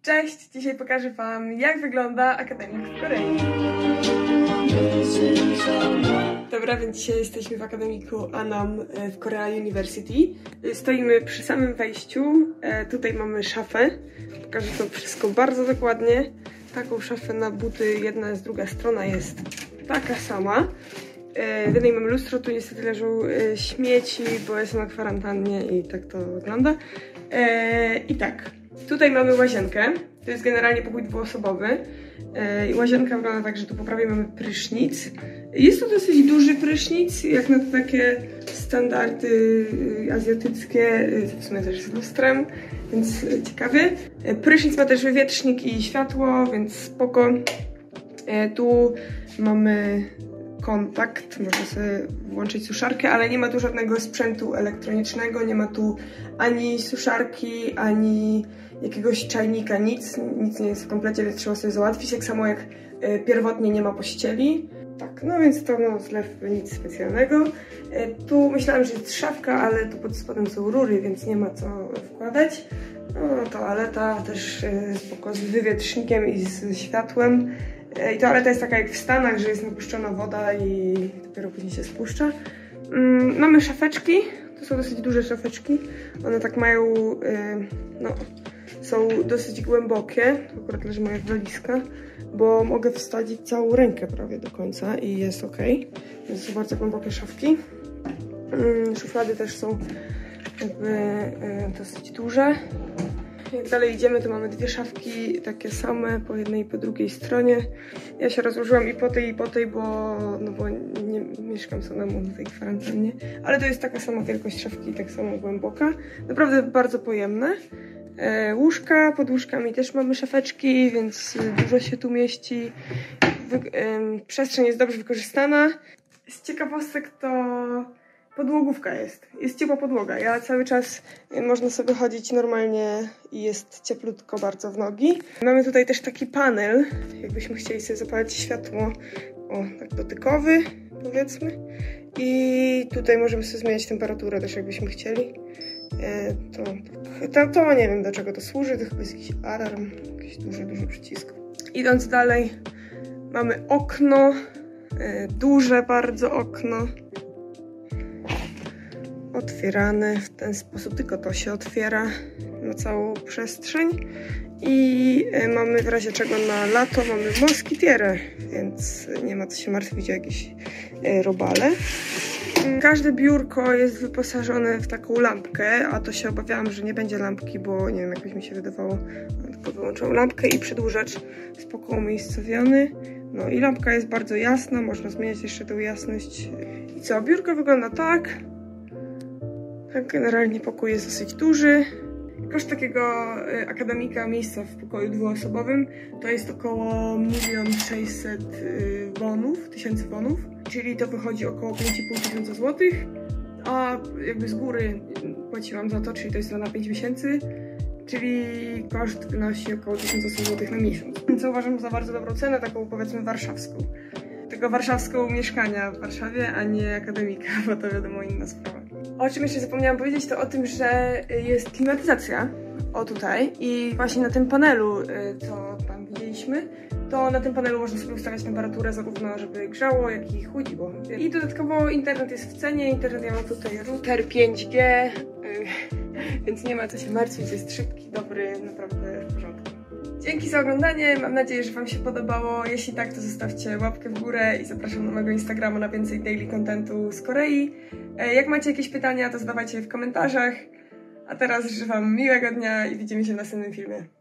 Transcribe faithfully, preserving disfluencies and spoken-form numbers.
Cześć! Dzisiaj pokażę Wam, jak wygląda akademik w Korei. Dobra, więc dzisiaj jesteśmy w akademiku Annam w Korea University. Stoimy przy samym wejściu. Tutaj mamy szafę. Pokażę to wszystko bardzo dokładnie. Taką szafę na buty, jedna jest, druga strona jest taka sama. W jednej mamy lustro, tu niestety leżą śmieci, bo jestem na kwarantannie i tak to wygląda. I tak, tutaj mamy łazienkę. To jest generalnie pokój dwuosobowy. I łazienka wygląda tak, że tu po prawej mamy prysznic. Jest to dosyć duży prysznic, jak na takie standardy azjatyckie, w sumie też z lustrem, więc ciekawie. Prysznic ma też wywietrznik i światło, więc spoko. Tu mamy kontakt, można sobie włączyć suszarkę, ale nie ma tu żadnego sprzętu elektronicznego, nie ma tu ani suszarki, ani jakiegoś czajnika, nic, nic nie jest w komplecie, więc trzeba sobie załatwić, tak samo jak e, pierwotnie nie ma pościeli. Tak, no więc to no, zlew, nic specjalnego. E, tu myślałam, że jest szafka, ale tu pod spodem są rury, więc nie ma co wkładać. No, toaleta też e, spoko, z wywietrznikiem i z światłem. E, I toaleta jest taka jak w Stanach, że jest napuszczona woda i dopiero później się spuszcza. Mm, mamy szafeczki, to są dosyć duże szafeczki. One tak mają, e, no... są dosyć głębokie, tu akurat leży moja walizka, bo mogę wsadzić całą rękę prawie do końca i jest ok. Więc są bardzo głębokie szafki. Szuflady też są jakby dosyć duże. Jak dalej idziemy, to mamy dwie szafki takie same, po jednej i po drugiej stronie. Ja się rozłożyłam i po tej, i po tej, bo, no bo nie mieszkam samemu na tej kwarantannie. Ale to jest taka sama wielkość szafki, tak samo głęboka. Naprawdę bardzo pojemne. E, łóżka, pod łóżkami też mamy szafeczki, więc dużo się tu mieści. Wy, e, przestrzeń jest dobrze wykorzystana. Z ciekawostek to podłogówka jest. Jest ciepła podłoga. Ja cały czas można sobie chodzić normalnie i jest cieplutko bardzo w nogi. Mamy tutaj też taki panel, jakbyśmy chcieli sobie zapalić światło, o, tak dotykowy, powiedzmy. I tutaj możemy sobie zmieniać temperaturę też, jakbyśmy chcieli. To, to, to nie wiem, do czego to służy, to chyba jest jakiś alarm, jakiś duży, duży przycisk. Idąc dalej, mamy okno, duże bardzo okno, otwierane w ten sposób, tylko to się otwiera na całą przestrzeń. I mamy w razie czego na lato mamy moskitierę, więc nie ma co się martwić o jakieś robale. Każde biurko jest wyposażone w taką lampkę, a to się obawiałam, że nie będzie lampki, bo nie wiem, jakoś mi się wydawało. Tylko wyłączam lampkę i przedłużacz spoko umiejscowiony. No i lampka jest bardzo jasna, można zmieniać jeszcze tę jasność. I co, biurko wygląda tak. Tak, generalnie pokój jest dosyć duży. Koszt takiego akademika, miejsca w pokoju dwuosobowym, to jest około milion sześćset wonów, tysięcy wonów, czyli to wychodzi około pięć i pół tysiąca złotych, a jakby z góry płaciłam za to, czyli to jest na pięć miesięcy, czyli koszt wynosi około tysiąc złotych na miesiąc. Co uważam za bardzo dobrą cenę, taką powiedzmy warszawską. Tego warszawską mieszkania w Warszawie, a nie akademika, bo to wiadomo inna sprawa. O czym jeszcze zapomniałam powiedzieć, to o tym, że jest klimatyzacja, o tutaj, i właśnie na tym panelu, co tam widzieliśmy, to na tym panelu można sobie ustawiać temperaturę zarówno, żeby grzało, jak i chłodziło. I dodatkowo internet jest w cenie, internet ja mam tutaj router pięć G, więc nie ma co się martwić, jest szybki, dobry, naprawdę w porządku. Dzięki za oglądanie, mam nadzieję, że Wam się podobało. Jeśli tak, to zostawcie łapkę w górę i zapraszam na mojego Instagrama na więcej daily contentu z Korei. Jak macie jakieś pytania, to zadawajcie je w komentarzach. A teraz życzę Wam miłego dnia i widzimy się w następnym filmie.